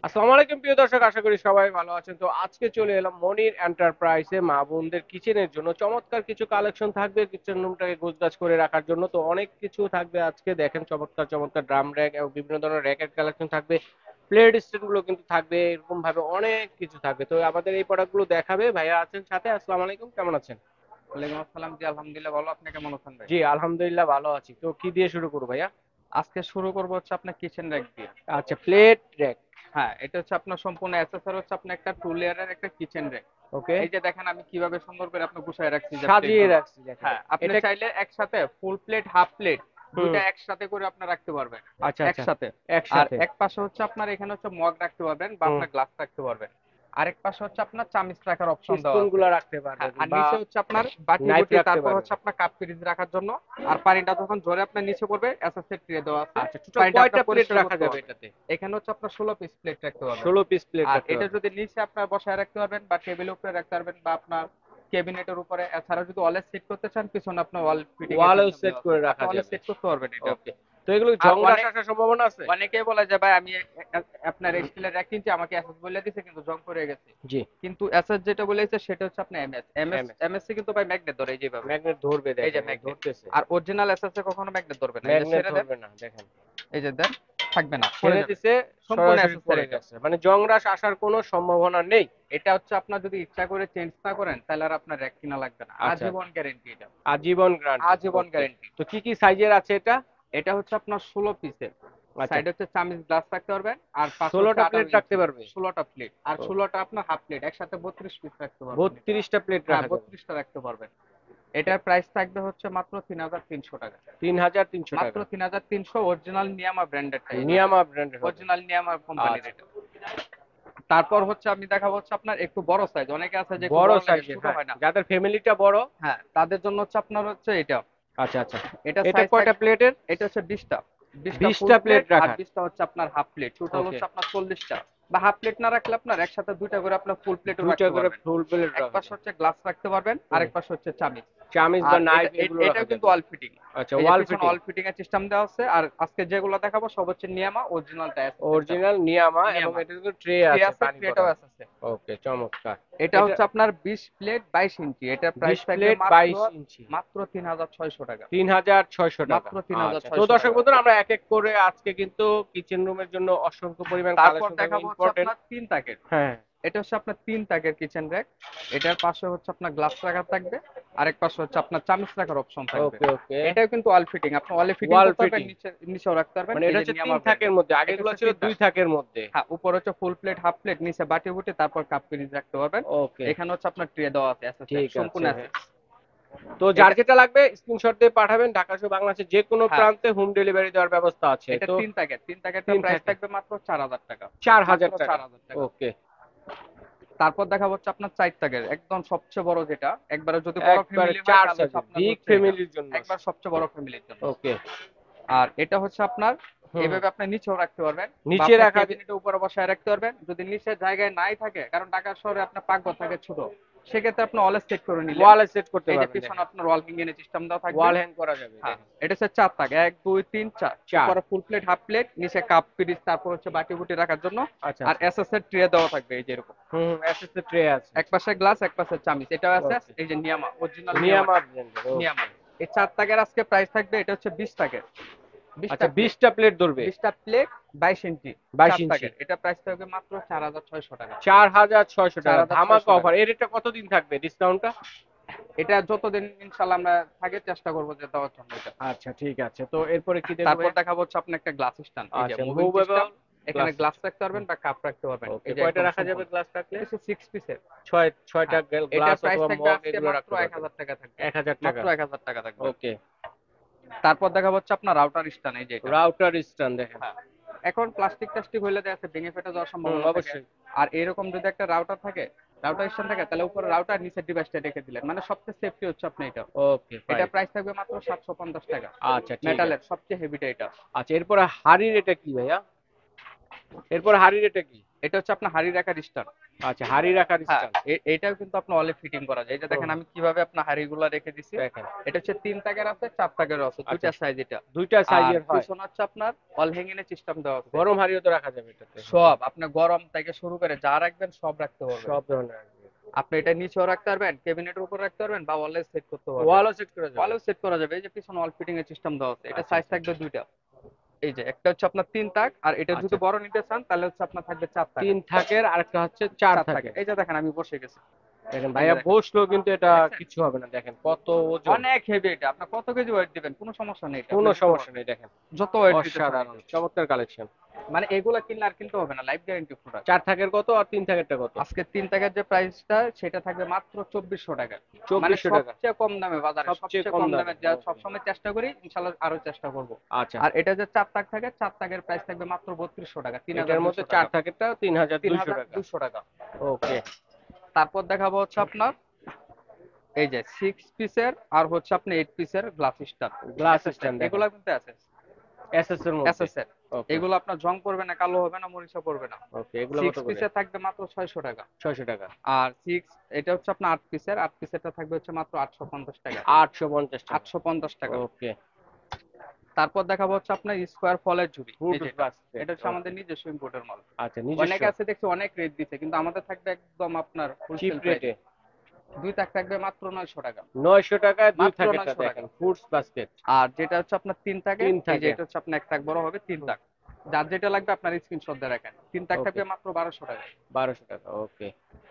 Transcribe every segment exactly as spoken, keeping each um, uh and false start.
আসসালামু আলাইকুম প্রিয় দর্শক, আশা করি সবাই ভালো আছেন। তো আজকে চলে এলাম মনির এন্টারপ্রাইজে মা বোনদের কিচেনের জন্য। চমৎকার কিছু কালেকশন থাকবে কিচেন রুমটাকে গোছগাছ করে রাখার জন্য। তো অনেক কিছু থাকবে আজকে, দেখেন চমৎকার চমৎকার ড্রাম র্যাক এবং বিভিন্ন ধরনের র্যাকের কালেকশন থাকবে। প্লেট স্ট্যান্ড গুলো কিন্তু থাকবে, এরকম ভাবে অনেক কিছু থাকবে। তো আমাদের এই প্রোডাক্ট গুলো দেখাবে ভাইয়া আছেন সাথে। আসসালামু আলাইকুম, কেমন আছেন? ওয়ালাইকুম আসসালাম। জি আলহামদুলিল্লাহ ভালো। আপনি কেমন আছেন ভাই? জি আলহামদুলিল্লাহ ভালো আছি। তো কি দিয়ে শুরু করবো ভাইয়া? আজকে শুরু করবো হচ্ছে আপনার কিচেন র্যাক দিয়ে। আচ্ছা, প্লেট র্যাক। হ্যাঁ, এটা হচ্ছে আপনার সম্পূর্ণ অ্যাক্সেসরি হচ্ছে আপনার একটা টু লেয়ারের একটা কিচেন র্যাক। ওকে, এই যে দেখেন আমি কিভাবে সুন্দর করে আপনি গুছায় রাখছি যে প্লেট সাজিয়ে গুলো। রাখছি দেখেন। হ্যাঁ, আপনি এটা চাইলে একসাথে ফুল প্লেট হাফ প্লেট হুম। দুইটা একসাথে করে আপনি রাখতে পারবেন। আচ্ছা আচ্ছা, একসাথে। আর একসাথে। এক পাশে হচ্ছে আপনার এখানে হচ্ছে মগ রাখতে পারবেন বা হুম, আপনার গ্লাস রাখতে পারবেন। আরেক পাশে হচ্ছে আপনার চামিচ রাখার অপশন দেওয়া স্পুন আছে। গুলা রাখতে হ্যাঁ, পারবেন আর বা নিচে হচ্ছে আপনার বাটি নাইফ বুটি, রাখতে তারপর পারবেন। হচ্ছে আপনার কাপ পিরিচ রাখার জন্য। আর পানিটা যখন ঝরে আপনার নিচে পড়বে এসএসএর ট্রে দেওয়া আছে। আচ্ছা, টোটাল পানিটা কয়টা আপনার প্লেট পরিষ্কার রাখা করতে যাবে পারবেন। এটাতে? এখানে হচ্ছে আপনার ষোলো পিস প্লেট রাখতে পারবেন। ষোলো পিস প্লেট আর রাখতে এটা পারবেন। যদি নিচে আপনার বসায় রাখতে পারবেন বা টেবিলের উপরে রাখতে পারবেন বা আপনার ক্যাবিনেটের উপরে। এছাড়া যদি ওয়ালে সেট করতে চান পিছনে আপনার ওয়াল ফিটিং এর ওয়ালেও সিস্টেম সেট দেওয়া আছে, করে আপনি রাখা ওয়ালে যাবে। সেট করতে পারবেন এটা। ওকে। তো এগুলো আর জংরাশ অনেক আসার সম্ভাবনা আছে? অনেকেই বলে যে ভাই আমি এ- এ- আপনার স্টিলের এক ইঞ্চি আমাকে এসএস বলে দিছে কিন্তু জং করে গেছে। জি। কিন্তু এসএস যেটা বলেছে সেটা হচ্ছে আপনার এমএস এমএস এমএস এমএসসি কিন্তু ভাই ম্যাগনেট ধরে এই যেভাবে। ম্যাগনেট ধরবে, এই যে দেখেন এই ম্যাগনেট। ধরতেছে। আর অরিজিনাল এসএস এ কখনো ম্যাগনেট ধরবে না, এই যে ম্যাগনেট ছেড়ে দেন। ধরবে না, দেখেন। এই যে দেন, থাকবে না, পড়ে ছেড়ে যাবে। দিছে, সম্পূর্ণ সরাসরি এসএস এর পড়ে এটা। গেছে, মানে জংরাশ আসার কোনো সম্ভাবনা নেই। এটা হচ্ছে আপনার যদি ইচ্ছা করে চেঞ্জ না করেন তাহলে আর আপনার র্যাক কিনা লাগবে না, আচ্ছা আজীবন আচ্ছা, গ্যারেন্টি এটা। আজীবন গ্যারান্টি। আজীবন ওকে। গ্যারেন্টি। তো কি কি সাইজের আছে এটা? এটা হচ্ছে আপনার ষোলো পিসের। আচ্ছা, সাইডে হচ্ছে চামিচ গ্লাস রাখতে পারবেন আর পাশে হচ্ছে ষোলোটা আঠারো প্লেট রাখতে ইঞ্চি। পারবে? ষোলোটা প্লেট আর ও, ষোলোটা আপনার হাফ প্লেট একসাথে বত্রিশ পিস রাখতে পারবেন এটা। বত্রিশটা প্লেট হ্যাঁ, রাখা যাবে। বত্রিশটা রাখতে পারবেন। এটার প্রাইস থাকবে হচ্ছে মাত্র তিন হাজার তিনশো টাকা। তিন হাজার তিনশো মাত্র টাকা তিন হাজার তিনশো, অরিজিনাল নিয়ামা ব্র্যান্ডের টাইপ এটা। নিয়ামা ব্র্যান্ডের হবে। অরিজিনাল নিয়ামা কোম্পানির আচ্ছা, এটা। তারপর হচ্ছে আমি দেখাবো হচ্ছে আপনার একটু বড় সাইজ, অনেকে আছে যে একটু বড় বড় লাগে সাইজের, ছোট হ্যাঁ, হয় না। যাদের ফ্যামিলিটা বড়। হ্যাঁ, তাদের জন্য হচ্ছে আপনার হচ্ছে এটা। আচ্ছা আচ্ছা, এটা এটা সাইজ থাক কয়টা প্লেটের? এটা হচ্ছে বিশটা। বিশটা ফুল বিশটা প্লেট প্লেট আর রাখার। বিশটা হচ্ছে আপনার হাফ প্লেট, টোটাল ওকে, হচ্ছে আপনার চল্লিশটা। বা হাফ প্লেট না রাখলে আপনার একসাথে দুইটা করে আপনার ফুল প্লেটও দুইটা রাখতে করে পারবেন। ফুল প্লেট এক রাখা পাশে যায়। হচ্ছে গ্লাস রাখতে পারবেন, হুম, আরেক পাশে হচ্ছে চামিচ। চামিচ বা আর এটা নাইফ এ- এগুলো রাখা এটাও কিন্তু যাবে। Wall fitting. আচ্ছা, এই যে ওয়াল পিছনে ফিটিং। ওয়াল ফিটিং এর সিস্টেম দেওয়া আছে। আর আজকে যেগুলো দেখাবো সব হচ্ছে নিয়ামা অরিজিনালটা এসএসএরটা। অরিজিনাল নিয়ামা, এবং নিয়ামা এটা কিন্তু ট্রে ট্রে আছে আছে, পানি ট্রেটাও ভরার। আছে। ওকে, চমৎকার। এটা এটা হচ্ছে আপনার বিশ প্লেট বাইশ ইঞ্চি। এটার প্রাইস বিশ থাকবে প্লেট মাত্র বাইশ ইঞ্চি মাত্র তিন হাজার ছয়শো টাকা। তিন হাজার ছয়শো টাকা। মাত্র তিন হাজার আচ্ছা, তো ছয়শো দর্শক টাকা বন্ধুরা, আমরা এক এক করে আজকে কিন্তু কিচেন রুমের জন্য অসংখ্য পরিমাণ তারপর কালেকশন থাকবে দেখাবো হচ্ছে ইম্পর্টেন্ট। আপনার তিন তাকের। হ্যাঁ। এটা হচ্ছে আপনার তিন তাকের কিচেন র্যাক। এটার পাশে হচ্ছে আপনার গ্লাস রাখা থাকবে। আরেক পাশে হচ্ছে আপনার চামচ রাখার অপশন থাকবে। ওকে ওকে, এটাও কিন্তু ওয়াল ফিটিং, আপনি ওয়ালে ফিটিং ওয়াল করতে পারবেন, ফিটিং। নিচে নিচেও রাখতে পারবেন। মানে এই এটা যে হচ্ছে তিন নিয়ামা থাকের ব্র্যান্ডের। মধ্যে, এটা আগেগুলো হচ্ছে ছিল তিন দুই তাক। থাকের মধ্যে। হ্যাঁ, উপর হচ্ছে ফুল প্লেট হাফ প্লেট, নিচে বাটি বুটি, তারপর কাপ পিরিচ রাখতে পারবেন। ওকে, এখানে হচ্ছে আপনার ট্রে দেওয়া আছে এসএস ঠিক সম্পূর্ণ আছে। এসএস। তো যার এটা যেটা লাগবে স্ক্রিনশট দিয়ে পাঠাবেন। ঢাকা সহ বাংলাদেশের যে কোনো হ্যাঁ, প্রান্তে হোম ডেলিভারি দেওয়ার ব্যবস্থা আছে। এটা তো তিন তাকের তিন তাকেরটা তিন প্রাইস থাকে থাকবে মাত্র চার হাজার টাকা। চার মাত্র হাজার টাকা চার হাজার টাকা। ওকে, তারপর দেখা হচ্ছে আপনার চার তাকের একদম সবচেয়ে বড় যেটা, একবারে যদি বড় একবারে ফ্যামিলি হয় চার তাহলে হচ্ছে সাইজের আপনার বিগ হচ্ছে এটা ফ্যামিলির জন্য একবার আছে। সবচেয়ে বড় ফ্যামিলির জন্য। ওকে। আর এটা হচ্ছে আপনার হুম হুম। এইভাবে আপনি নিচেও রাখতে পারবেন বা নিচে আপনার রাখা যে- ক্যাবিনেটের উপরে বসায় রাখতে পারবেন। যদি নিচের জায়গায় নাই থাকে, কারণ ঢাকা শহরে আপনার পাকঘর থাকে ছোট, সেক্ষেত্রে আপনি ওয়ালে সেট করে নিলেন। ওয়ালে সেট করতে এই যে পারবেন, পিছনে দেখেন আপনার ওয়াল হ্যাঙ্গিং এর সিস্টেম দেওয়া থাকবে। ওয়াল হ্যাং করা যাবে, হ্যাঁ, দেখেন। এটা হচ্ছে চার তাক, এক দুই তিন চার। চার। উপরে ফুল প্লেট হাফ প্লেট, নিচে কাপ পিরিচ, তারপর হচ্ছে বাটি বুটি রাখার জন্য। আচ্ছা আর আচ্ছা। এসএস এর ট্রে দেওয়া থাকবে এই যে এরকম। হুম হুম, এসএস এর ট্রে আছে। এক পাশে গ্লাস, এক পাশে চামিচ, এটাও আছে। ওকে, এই যে নিয়ামা অরিজিনাল নিয়ামা নিয়ামাটা। ব্র্যান্ডের। নিয়ামা। ওকে। এই চার তাকের আজকে প্রাইস থাকবে, এটা হচ্ছে বিশ টাকের। বিশটা আচ্ছা, প্লেট। বিশটা প্লেট ধরবে। বিশটা প্লেট বাইশ ইঞ্চি। বাইশ চার ইঞ্চি তাকের এটা প্রাইস থাকবে মাত্র চার হাজার ছয়শো টাকা। চার হাজার ছয়শো চার টাকা হাজার ছয়শো ধামাকা টাকা। অফার। এর এটা কতদিন থাকবে ডিসকাউন্টটা? এটা যতদিন ইনশাল্লাহ আমরা থাকে চেষ্টা করবো যে দেওয়ার জন্য এটা। আচ্ছা, ঠিক আছে। তো এরপরে কি দেখবো তারপর ভাইয়া? দেখাবো হচ্ছে আপনি একটা গ্লাস স্ট্যান্ড, এই যে আচ্ছা, মুভিং সিস্টেম। মুভেবল এখানে গ্লাস। গ্লাস রাখতে পারবেন বা কাপ রাখতে পারবেন, ওকে, এই যে কয়টা একদম রাখা যাবে সম্পূর্ণ। গ্লাস রাখলে? এটা সিক্স পিসের। ছয় ছয়টা হ্যাঁ, এটার গ্লাস প্রাইস অথবা থাকবে মগ আজকে এগুলো মাত্র রাখতে এক পারবেন। হাজার টাকা থাকবে। এক হাজার মাত্র টাকা এক হাজার টাকা থাকবে। ওকে। তারপর দেখা হচ্ছে আপনার রাউটার স্ট্যান্ড, এই যে এটা। রাউটার স্ট্যান্ড, দেখেন। হ্যাঁ, এখন প্লাস্টিক টাস্টিক হইলে দেখা যাচ্ছে ভেঙে ফেটে যাওয়ার হুম, সম্ভাবনা থাকে। অবশ্যই। আর এরকম যদি একটা রাউটার থাকে, রাউটার স্ট্যান্ড থাকে, তাহলে উপরে রাউটার নিচের ডিভাইসটা রেখে দিলেন, মানে সবচেয়ে সেফটি হচ্ছে আপনি এটা। ওকে এটা ফাইন। প্রাইস থাকবে মাত্র সাতশো পঞ্চাশ টাকা। আচ্ছা, ঠিক মেটালের আছে। সবচেয়ে হেভিটা এটা। আচ্ছা, এরপরে হাড়ির এটা কি ভাইয়া? এরপর হাড়ির এটা কি? এটা হচ্ছে আপনার হাড়ি রাখার স্ট্যান্ড। আচ্ছা, হাড়ি রাখার হ্যাঁ, স্ট্যান্ড। এ- এটাও কিন্তু আপনার অলে ফিটিং করা যায়। এই যে দেখেন আমি কিভাবে আপনার হাড়িগুলো রেখে দিছি। দেখেন এটা হচ্ছে তিন তাকের আছে, চার তাকের আছে, আচ্ছা, দুইটা সাইজ এটা। দুইটা আর সাইজের হয়। পিছনে হচ্ছে আপনার অল হ্যাঙ্গিং এর সিস্টেম দেওয়া আছে। গরম হাড়িও তো রাখা যাবে এটাতে। সব আপনি গরম থেকে শুরু করে যা রাখবেন সব রাখতে পারবেন। সব ধরনের রাখবে। আপনি এটা নিচেও রাখতে পারবেন, ক্যাবিনেটের উপর রাখতে পারবেন, বা ওয়ালে সেট করতে পারবেন। ওয়ালও সেট করা যাবে। ওয়ালেও সেট করা যাবে। এই যে পিছনে ওয়াল ফিটিং এর সিস্টেম দেওয়া আছে। এটা আচ্ছা সাইজ আচ্ছা থাকবে দুইটা। এই যে একটা হচ্ছে আপনার তিন তাক, আর এটা আচ্ছা। যদি বড় নিতে চান তাহলে হচ্ছে আপনার থাকবে চার তাক। তিন থাকের আরেকটা হচ্ছে চার চার থাকে। থাকের। এই যে দেখেন আমি বসে গেছি। দেখেন এই যে ভাইয়া দেখেন, বসলো কিন্তু এটা দেখছেন? কিছু হবে না, দেখেন কত ওজন। অনেক হেভি এটা। আপনি কত কেজি ওয়েট দিবেন কোনো সমস্যা নেই, এটা আপনি কোনো দিতে সমস্যা পারবেন। নেই, দেখেন যত ওয়েট দিতে চান অসাধারণ এটা। চমৎকার কালেকশন। মানে এগুলা কিনলে আর কিনতে হবে না, লাইফ গ্যারান্টি প্রোডাক্ট। চার থাকের কত আর তিন থাকেরটা কত? আজকে তিন টাকার যে প্রাইসটা সেটা থাকবে মাত্র চব্বিশশো টাকা। মানে চব্বিশশো টাকা, সবচেয়ে কম দামে বাজারে, সবচেয়ে সবচেয়ে কম কম দামে। দামে দেওয়ার ওকে। সবসময় চেষ্টা করি, ইনশাল্লাহ আরো চেষ্টা করব। আচ্ছা, আর এটা যে চার তাক থাকে, চার তাকের প্রাইস থাকবে মাত্র বত্রিশশো টাকা, তিন হাজার এটার মধ্যে দুইশো চার টাকা থাকেরটা তিন হাজার তিন দুইশো হাজার টাকা দুইশো টাকা ওকে। তারপর দেখাবো হচ্ছে আপনার এই যে সিক্স পিসের আর হচ্ছে আপনি এইট পিসের গ্লাস স্টার গ্লাস এসএসএর, স্ট্যান্ড দেখেন এগুলা কিন্তু এসএস এসএস এর মধ্যে। এসএসএর। ওকে এগুলো আপনার জং পড়বে না, কালো হবে না, মরিচা পড়বে না। ওকে, এগুলো কত সিক্স করে? পিসে থাকবে মাত্র ছয়শো টাকা। ছয়শো টাকা। আর সিক্স এটা হচ্ছে আপনার আট পিসের, আট পিসেরটা থাকবে হচ্ছে মাত্র আটশো পঞ্চাশ টাকা। আটশো পঞ্চাশ টাকা আটশো পঞ্চাশ টাকা। ওকে। তারপর দেখাবো হচ্ছে আপনার স্কোয়ার ফলের ঝুড়ি। ফুড এই যে এটা বাস্কেট এটা হচ্ছে ওকে। আমাদের নিজস্ব ইম্পোর্টের মাল। আচ্ছা, নিজস্ব। অনেকে আছে দেখছি অনেক রেট দিচ্ছে, কিন্তু আমাদের থাকবে একদম আপনার চিপ হোলসেল রেটে। প্রাইসে। দুই তাক থাকবে মাত্র নয়শো টাকা। নয়শো টাকায় দুই মাত্র থাকেরটা নয়শো টাকা। দেখেন, ফুডস বাস্কেট। আর যেটা হচ্ছে আপনার তিন তাকের, তিন এই যে থাকে। এটা হচ্ছে আপনার এক তাক বড় হবে, তিন হুম, তাক। যার যেটা লাগবে আপনার স্ক্রিনশট দিয়ে রাখেন। তিন তাক ওকে। থাকবে মাত্র বারোশো টাকা। বারোশো টাকা ওকে।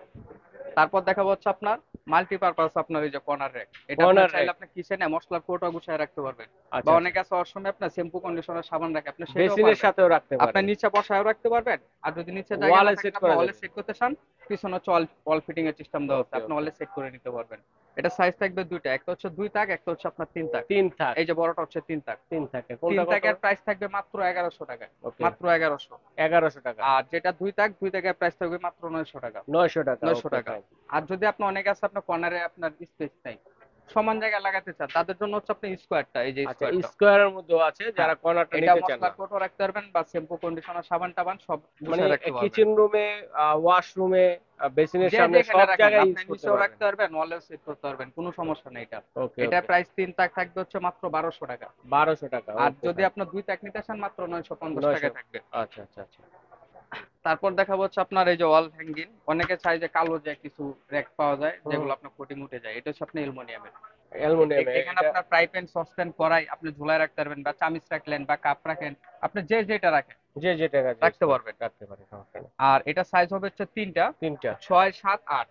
তারপর দেখাবো হচ্ছে আপনার মাল্টিপারপাস, আপনার এই যে কর্নার র্যাক। এটা আপনার কর্নার চাইলে র্যাক। আপনি কিচেনে মশলার কৌটো গুছায় রাখতে পারবেন। বা আচ্ছা আচ্ছা, অনেকে আছে ওর সময় আপনার শ্যাম্পু কন্ডিশনার সাবান রাখে, আপনি সেটাও বেসিনের পারবেন। সাথেও রাখতে আপনার পারেন। নিচে বসায়ও রাখতে পারবেন। আর যদি নিচে জায়গা না ওয়ালে থাকে, সেট আপনি করা ওয়ালে যাবে। সেট করতে চান, পিছনে হচ্ছে ওয়াল ওয়াল ফিটিং এর সিস্টেম দেওয়া আছে, ওকে আপনি ওকে। ওয়ালে সেট করে নিতে পারবেন। এটা সাইজ থাকবে দুইটা, একটা হচ্ছে দুই তাক, একটা হচ্ছে আপনার তিন তাক। তিন থাক। এই যে বড়টা হচ্ছে তিন তাক। তিন থাকে তিন কোনটা কত? তাকের প্রাইস থাকবে মাত্র এগারোশো টাকা। ওকে। মাত্র এগারোশো। এগারোশো টাকা। আর যেটা দুই তাক, দুই তাকের প্রাইস থাকবে মাত্র নয়শো টাকা। নয়শো টাকা নয়শো ওকে টাকা। ফাইন। আর যদি আপনি অনেকে আছে আপনার কর্নারে আপনার স্পেস নাই, সমান জায়গায় লাগাতে চান, তাদের জন্য হচ্ছে আপনি স্কোয়ারটা, এই যে আচ্ছা, স্কোয়ারটা। স্কোয়ারের মধ্যেও আছে হ্যাঁ, যারা কর্নারটা এটা নিতে চান না। মশলার কোটো রাখতে পারবেন, বা শ্যাম্পু কন্ডিশনার সাবান টাবান সব মানে গুছিয়ে রাখতে পারবেন। কিচেন রুমে, ওয়াশরুমে, বেসিনের যে সামনে যেখানে সব রাখেন, জায়গায় আপনি ইউজ করতে নিচেও পারবেন। রাখতে পারবেন, ওয়ালেও সেট করতে পারবেন, কোনো সমস্যা নেই এটা। ওকে এটা ওকে। প্রাইস তিন তাক থাকবে হচ্ছে মাত্র বারোশো টাকা। বারোশো টাকা আর ওকে যদি ফাইন। আপনার দুই তাক নিতে চান, মাত্র নয়শো পঞ্চাশ নয়শো। টাকায় থাকবে। আচ্ছা আচ্ছা আচ্ছা। তারপর দেখাবো হচ্ছে আপনার এই যে ওয়াল হ্যাঙ্গিং। অনেকে চাই যে কালো যে কিছু র‍্যাক পাওয়া যায় হুম। যেগুলো আপনার কোটিং উঠে যায়, এটা হচ্ছে আপনি অ্যালুমিনিয়ামের। অ্যালুমিনিয়ামে এখানে এটা। আপনার ফ্রাই প্যান, সসপ্যান, কড়াই আপনি ঝুলায় রাখতে পারবেন, বা চামিচ রাখলেন বা কাপ রাখেন, আপনি যে যেটা রাখেন যে যে টাকা ইউজ রাখতে করে পারবেন। রাখতে পারে, সমস্যা নেই। আর এটা সাইজ হবে হচ্ছে তিনটা, তিনটা। ছয় সাত আট।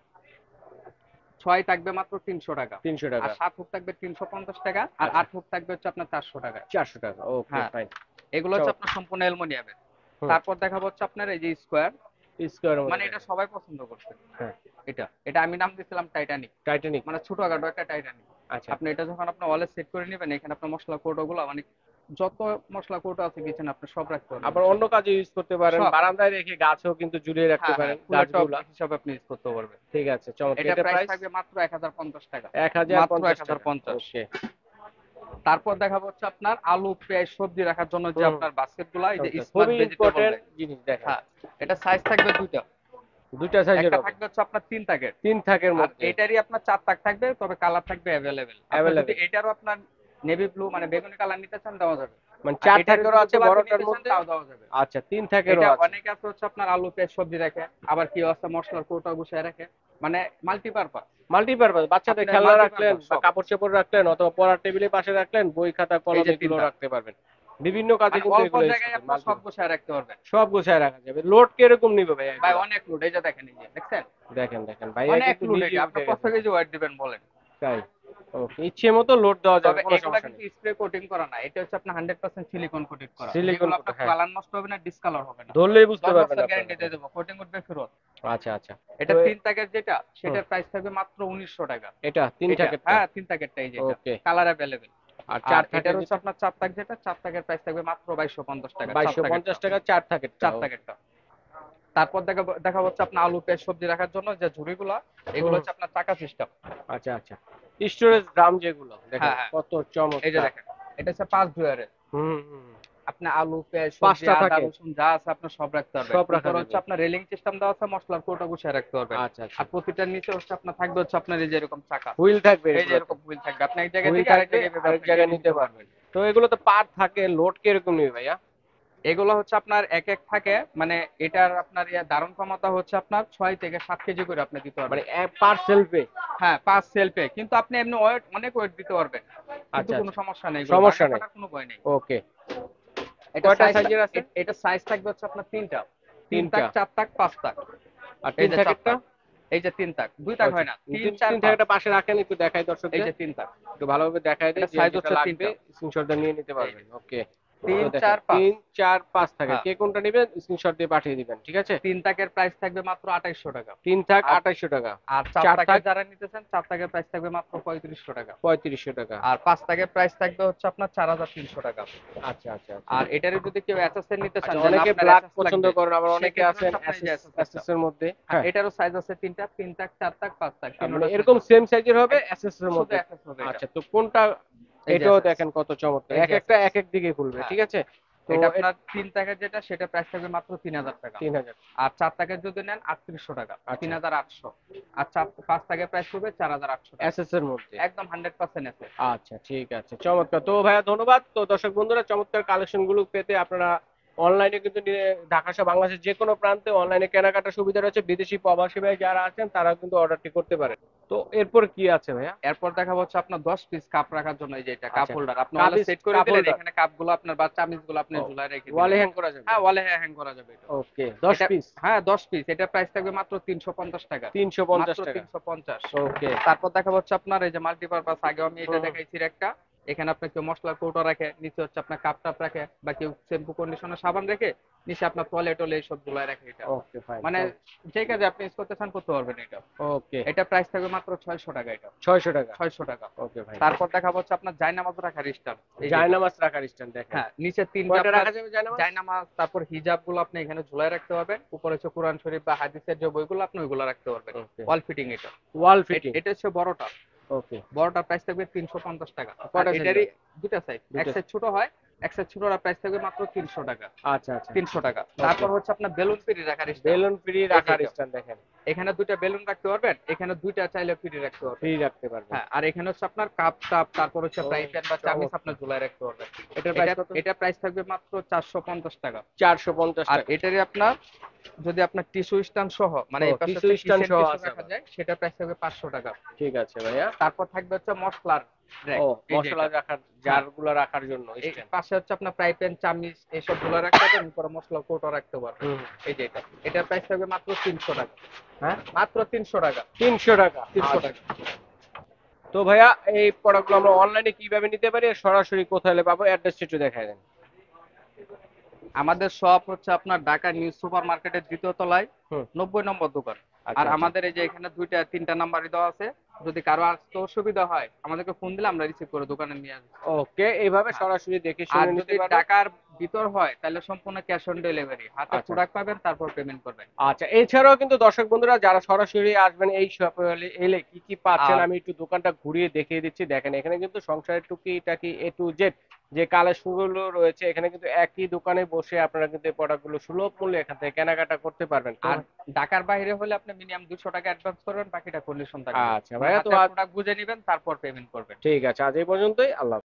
ছয় থাকবে মাত্র তিনশো টাকা। তিনশো আর টাকা। সাত হুক থাকবে তিনশো পঞ্চাশ টাকা। আর আচ্ছা, আট হুক থাকবে হচ্ছে আপনার চারশো টাকা। চারশো টাকা ওকে হ্যাঁ, ফাইন। এগুলো হচ্ছে আপনার সম্পূর্ণ অ্যালুমিনিয়ামের। হুম। তারপর দেখাবো হচ্ছে আপনার এই যে স্কোয়ার। স্কোয়ারের মধ্যে মানে এটা দেখেন। সবাই পছন্দ করছে। হ্যাঁ। এটা এটা আমি নাম দিয়েছিলাম টাইটানিক। টাইটানিক। মানে ছোটখাটো একটা টাইটানিক। আচ্ছা। আপনি এটা যখন আপনার ওয়ালে সেট করে নেবেন, এখানে আপনার মশলা কৌটো গুলো, মানে যত মশলা কৌটো আছে কিচেন, আপনি সব রাখতে পারবেন আবার অন্য ইনশাআল্লাহ। কাজে ইউজ করতে পারেন, সব। বারান্দায় রেখে গাছও কিন্তু ঝুলিয়ে রাখতে হ্যাঁ হ্যাঁ, পারেন ফুলের টব গাছগুলা। হিসাবে আপনি ইউজ করতে পারবেন। ঠিক আছে চমৎকার, এটা এটা প্রাইস প্রাইস? থাকবে মাত্র এক হাজার পঞ্চাশ টাকা। এক হাজার মাত্র পঞ্চাশ টাকা এক হাজার পঞ্চাশ। ওকে। তারপর দেখাবো হচ্ছে আপনার আলু, পেঁয়াজ, সবজি রাখার জন্য যে হুম। আপনার বাস্কেট গুলা, এই যে চমৎকার, স্মার্ট খুবই ভেজিটেবল ইম্পর্টেন্ট ব্যাগ। জিনিস দেখেন। হ্যাঁ, এটা সাইজ থাকবে দুইটা। দুইটা সাইজের একটা হবে। থাকবে হচ্ছে আপনার তিন তাকের। তিন থাকের আর মধ্যে। এটারই আপনার চার তাক থাকবে, তবে কালার থাকবে অ্যাভেলেবেল। আপনি যদি অ্যাভেলেবেল। এটারও আপনার নেভি ব্লু মানে বেগুনি কালার নিতে চান, দেওয়া যাবে। মানে আর চার এটারও থাকেরও যদি আছে গোলাপি বড়টার নিতে চান, মধ্যে। তাও দেওয়া যাবে। আচ্ছা, তিন থাকেরও এটা আছে। অনেকে আছে হচ্ছে আপনার আলু, পেঁয়াজ, সবজি রাখে, আবার কেউ আছে মশলার কৌটো গুছিয়ে রাখে, মানে মাল্টিপারপাস। মাল্টিপারপাস, বাচ্চাদের আপনার খেলনা রাখলেন মাল্টিপারপাস বা সব। কাপড় চোপড় রাখলেন অথবা পড়ার টেবিলের পাশে রাখলেন, বই খাতা এই কলম যে এগুলো তিনটা, রাখতে পারবেন। বিভিন্ন কাজে মানে কিন্তু অল্প এগুলো ইউজ জায়গায় করবেন আপনার সব মাল্টিপারপাস। গুছায় রাখতে পারবেন। সব গোছায় রাখা যাবে। লোড কিরকম নিবে ভাই ভাই এগুলা? অনেক লোড, এই যে দেখেন, এই যে দেখছেন, দেখেন দেখেন ভাইয়া অনেক কিন্তু লোড। নিজে এটা আপনি উঠে কত গেছে। কেজি ওয়েট দিবেন বলেন? তাই। ওকে, ইচ্ছে মতো লোড দেওয়া যাবে, তবে কোনো এগুলা সমস্যা কিন্তু নেই। স্প্রে কোটিং করা না, এটা হচ্ছে আপনার হান্ড্রেড পার্সেন্ট সিলিকন কোটেড করা, সিলিকন যেগুলো কোট, আপনার হ্যাঁ। কালার নষ্ট হবে না, ডিসকালার হবে না। ধরলেই বুঝতে দশ পারবেন বছর আপনারা, গ্যারান্টি হ্যাঁ। দিয়ে দেবো, কোটিং উঠবে ফেরত। আচ্ছা আচ্ছা। তো এটা তিন তাকের যেটা, হুম, সেটার প্রাইস থাকবে মাত্র উনিশশো টাকা। এটা তিন এটা থাকেরটা। হ্যাঁ, তিন তাকেরটা, এই যেটা ওকে। Colour available. আর আর চার থাকের এটার হচ্ছে যেটা? আপনার চার তাক যেটা, চার তাকের প্রাইস থাকবে মাত্র বাইশশো পঞ্চাশ টাকা, চার বাইশশো তাকেরটা। পঞ্চাশ টাকা চার থাকেরটা চার ওকে। তাকেরটা। তারপর দেখা দেখা হচ্ছে আপনার আলু, পেঁয়াজ, সবজি রাখার জন্য যে ঝুড়িগুলা, এগুলো হুম। হচ্ছে আপনার চাকা সিস্টেম। আচ্ছা আচ্ছা। স্টোরেজ ড্রাম যেগুলো দেখেন হ্যাঁ হ্যাঁ, কত এই যে চমৎকার। দেখেন, এটা হচ্ছে পাঁচ ডুয়ারের। হুম হুম হুম। আপনি আলু, পেঁয়াজ, সবজি, পাঁচটা আদা, থাকে, রসুন যা আছে আপনি সব রাখতে পারবেন। সব রাখা উপরে যাবে। হচ্ছে আপনার রেলিং সিস্টেম দেওয়া আছে, মশলার কৌটো গুছিয়ে রাখতে পারবেন। আচ্ছা আচ্ছা। আর প্রতিটার নিচে হচ্ছে আপনার থাকবে হচ্ছে আপনার এই যে এরকম চাকা, হুইল থাকবে এই যে এগুলোতে? এরকম হুইল থাকবে, আপনি এক জায়গা হুইল থেকে আরেক থাকবে, জায়গায় এভাবে আরেক আপনি জায়গায় টেনে নিতে নিতে পারবেন। পারবেন। তো এগুলো তো পার থাকে, লোড কিরকম নেবে ভাইয়া? এগুলো হচ্ছে আপনার এক এক থাকে, মানে এটার আপনার ইয়া ধারণ ক্ষমতা হচ্ছে আপনার ছয় থেকে সাত কেজি করে আপনি দিতে মানে পারবেন। পার সেলফে? হ্যাঁ, পাঁচ সেলফে, কিন্তু আপনি এমনি ওয়েট অনেক ওয়েট দিতে পারবেন, কিন্তু আচ্ছা কোনো আচ্ছা, সমস্যা নেই, এগুলো সমস্যা ভাঙা নেই। ফাটার কোনো ভয় নেই। ওকে। এটা কয়টা সাইজ, সাইজের আছে? এটা সাইজ থাকবে হচ্ছে আপনার তিনটা, তিন তাক, তিনটা। চার তাক, পাঁচ তাক। আর এই তিন যে চার থাকেরটা? তাক, এই যে তিন তাক, দুই তাক আচ্ছা, হয় না, তিন তিন চার তিন পাঁচ। থাকেরটা পাশে রাখেন, একটু দেখাই এই দর্শকদের। যে তিন তাক, একটু ভালোভাবে দেখাই দেয় এটা যে সাইজ যেটা হচ্ছে লাগবে তিনটা। স্ক্রিনশটটা নিয়ে নিতে এই পারবেন। যে ওকে। তো তিন দেখেন চার পাঁচ। তিন চার পাঁচ থাকে, হ্যাঁ, কে কোনটা নেবেন স্ক্রিনশট দিয়ে পাঠিয়ে দিবেন, ঠিক আছে? তিন তাকের প্রাইস থাকবে মাত্র আঠাইশশো টাকা। তিন থাক আর আঠাইশশো টাকা। আর চার চার তাকের থাক যারা নিতে চান, চার তাকের প্রাইস থাকবে মাত্র পঁয়ত্রিশশো টাকা। পঁয়ত্রিশশো টাকা। আর পাঁচ তাকের প্রাইস থাকবে হচ্ছে আপনার চার হাজার তিনশো টাকা। আচ্ছা আচ্ছা আচ্ছা। আর এটারে যদি কেউ এসএস এর নিতে চান, আচ্ছা, যে না অনেকে আপনার ব্ল্যাক এসএস পছন্দ লাগবে, করেন, আবার অনেকে সেক্ষেত্রে আছেন হচ্ছে আপনার এই যে এসএস এসএস একটা। এসএস এর মধ্যে। হ্যাঁ, হ্যাঁ, এটারও সাইজ আছে তিনটা, তিন তাক, চার তাক, পাঁচ তাক, মানে তিনটা সাইজ এরকম আছে। সেম সাইজের হবে এক- এসএস এর শুধু মধ্যে। এসএস হবে এটা। আচ্ছা, তো কোনটা? এই যে এটাও এসএস, দেখেন কত চমৎকার, এই এক যে একটা এসএস। এক এক দিকে খুলবে, হ্যাঁ, ঠিক আছে? তো এটা এ- আপনার তিন তাকের যেটা, সেটা প্রাইস থাকবে মাত্র তিন হাজার টাকা। তিন হাজার। আর চার তাকের যদি নেন আটত্রিশশো টাকা, তিন আচ্ছা, হাজার আটশো। আর চার পাঁচ তাকের প্রাইস পড়বে চার হাজার আটশো টাকা। এসএস এর মধ্যে। একদম হান্ড্রেড পার্সেন্ট এসএস। আচ্ছা, ঠিক আছে, চমৎকার। তো ভাইয়া ধন্যবাদ। তো দর্শক বন্ধুরা, চমৎকার কালেকশন গুলো পেতে আপনারা অনলাইনে কিন্তু নিয়ে- ঢাকা সহ বাংলাদেশের যে কোনো প্রান্তে অনলাইনে কেনাকাটা সুবিধা রয়েছে। বিদেশি প্রবাসী ভাই যারা আছেন তারা কিন্তু অর্ডারটি করতে পারেন। তো এরপর কি আছে ভাইয়া? এরপর দেখা হচ্ছে আপনার দশ পিস কাপ রাখার জন্য, এই যে এটা কাপ আচ্ছা, হোল্ডার, আপনি ওয়ালে কাবিস সেট করে কাপ দিলেন, হোল্ডার। এখানে কাপগুলো আপনার বা চামিচগুলো আপনি ও, ঝুলায় রেখে ওয়ালে দিলেন। হ্যাং করা যাবে? হ্যাঁ, ওয়ালে হ্যাং করা যাবে এটা। ওকে, দশ এটা পিস। হ্যাঁ, দশ পিস, এটা প্রাইস থাকবে মাত্র তিনশো পঞ্চাশ টাকা। তিনশো পঞ্চাশ মাত্র টাকা তিনশো পঞ্চাশ। ওকে। তারপর দেখা হচ্ছে আপনার এই যে মাল্টিপারপাস, আগে আমি এটা হুম, দেখাইছি একটা, এখানে আপনি কেউ মশলার কৌটো রাখে, নিচে হচ্ছে আপনার কাপ টাপ রাখে, বা কেউ শ্যাম্পু কন্ডিশনার সাবান রেখে, নিচে আপনার টয়লেট টলে এইসব গুলাই রাখে এটা। Okay fine. মানে যে কাজে আপনি ইউজ করতে চান করতে পারবেন এটা। ওকে, এটা প্রাইস থাকবে মাত্র ছয়শো টাকা এটা। ছয়শো টাকা ছয়শো টাকা। ওকে ভাই। তারপর দেখা হচ্ছে আপনার জায়নামাজ রাখার স্ট্যান্ড, এই যে এটা। জায়নামাজ রাখার স্ট্যান্ড দেখেন। হ্যাঁ, নিচে তিনটা কয়টা আপনার রাখা যাবে জায়নামাজ? জায়নামাজ, তারপর হিজাব গুলো আপনি এখানে ঝুলাই রাখতে পারবেন, উপরে হচ্ছে কোরআন শরীফ বা হাদিসের যে বইগুলো আপনি ওইগুলো রাখতে পারবেন। ওকে, ওয়াল ফিটিং এটা। ওয়াল এ- ফিটিং। এটা হচ্ছে বড়টা। ওকে। বড়টার প্রাইস থাকবে তিনশো পঞ্চাশ টাকা। আর কয়টা সাইজ এটারই হয়? দুটা সাইজ, এক দুটো। সাইজ ছোট হয়, এক সাইজ ছোটটার প্রাইস থাকবে মাত্র তিনশো টাকা। আচ্ছা আচ্ছা। তিনশো টাকা। ওকে, তারপর হচ্ছে আপনার বেলুন ফ্রি রাখার স্ট্যান্ড, বেলুন ফ্রি এই যে রাখার এটা। স্ট্যান্ড দেখেন। এখানে দুইটা বেলুন রাখতে পারবেন, এখানে দুইটা চাইলে ফ্রি রাখতে পারবেন। ফ্রি রাখতে পারবেন। হ্যাঁ, আর এখানে হচ্ছে আপনার কাপ টাপ, তারপর হচ্ছে ও, ফ্রাই প্যান বা চামিচ চমৎকার। আপনার ঝুলায় রাখতে পারবেন। এটার এটা প্রাইস কত? এটা প্রাইস থাকবে মাত্র চারশো পঞ্চাশ টাকা। চারশো পঞ্চাশ আর টাকা এটারই আপনার যদি আপনার টিস্যু স্ট্যান্ড সহ, মানে ও, এই পাশে টিস্যু হচ্ছে স্ট্যান্ড কিচেন সহ টিস্যু আছে রাখা আবার? যায়, সেটা প্রাইস থাকবে পাঁচশো টাকা। ঠিক আছে ভাইয়া। তারপর থাকবে হচ্ছে মশলার র‍্যাক, ও, এই যে মশলা এটা। রাখার, হ্যাঁ, জার গুলা রাখার জন্য এই স্ট্যান্ড। পাশে হচ্ছে আপনার ফ্রাই প্যান, চামিচ এইসব গুলো রাখতে পারবেন, উপরে মশলা কৌটো রাখতে পারবেন। হুম। এই যে এটা, এটার প্রাইস থাকবে মাত্র তিনশো টাকা। হ্যাঁ, মাত্র তিনশো টাকা। তিনশো টাকা। তিনশো আচ্ছা। টাকা। তো ভাইয়া, এই প্রোডাক্টগুলো আমরা অনলাইনে কিভাবে নিতে পারি আর সরাসরি কোথায় পাবো, অ্যাড্রেসটা একটু দেখায় দেন। আমাদের শপ হচ্ছে আপনার ঢাকা নিউ সুপার মার্কেটের দ্বিতীয় তলায়, হুম। নব্বই নম্বর দোকান। আচ্ছা আর আচ্ছা। আমাদের এই যে এখানে দুইটা তিনটা নাম্বারই দেওয়া আছে, যদি কারো আসতে অসুবিধা হয় আমাদেরকে ফোন দিলে আমরা রিসিভ করে দোকানে নিয়ে আসবো। ওকে, এইভাবে হ্যাঁ। সরাসরি দেখে আর শুনে নিতে যদি পারবে। ঢাকার ভিতর হয় তাহলে সম্পূর্ণ ক্যাশ অন ডেলিভারি, হাতে আচ্ছা প্রোডাক্ট পাবেন, তারপর পেমেন্ট করবেন। আচ্ছা। এছাড়াও কিন্তু দর্শক বন্ধুরা যারা সরাসরি আসবেন এই শপে এলে কি কি পাচ্ছেন আর আমি একটু দোকানটা ঘুরিয়ে দেখিয়ে দিচ্ছি। দেখেন এখানে কিন্তু সংসারের টুকিটাকি এ টু জেড যে কালেকশন গুলো রয়েছে, এখানে কিন্তু একই দোকানে বসে আপনারা কিন্তু এই প্রোডাক্ট গুলো সুলভ মূল্যে এখান থেকে কেনাকাটা করতে পারবেন। তো আর ঢাকার বাইরে হলে আপনি মিনিমাম দুশো টাকা অ্যাডভান্স করবেন, বাকিটা কন্ডিশন থাকবে। আচ্ছা মানে ভাইয়া, তো হাতে আজ প্রোডাক্ট বুঝে নেবেন, তারপর পেমেন্ট করবেন। ঠিক আছে, আজ এই পর্যন্তই। আল্লাহ হাফেজ।